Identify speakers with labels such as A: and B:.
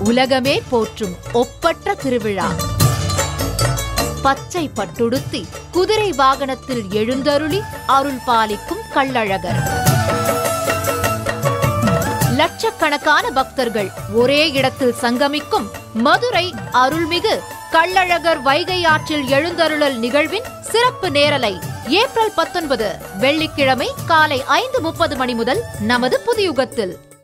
A: உலகமே போற்றும் ஒப்பற்ற திருவிழா. பச்சை பட்டுடுத்தி குதிரை வாகனத்தில் எழுந்தருளி அருள் பாலிக்கும் கள்ளழகர். லட்சக்கணக்கான பக்தர்கள் ஒரே இடத்தில் சங்கமிக்கும் மதுரை அருள்மிகு கள்ளழகர் வைகை ஆற்றில் எழுந்தருளல் நிகழ்வின் சிறப்பு நேரலை ஏப்ரல் 19 வெள்ளிக்கிழமை காலை 5:30 மணி முதல் நமது புதியுகத்தில்.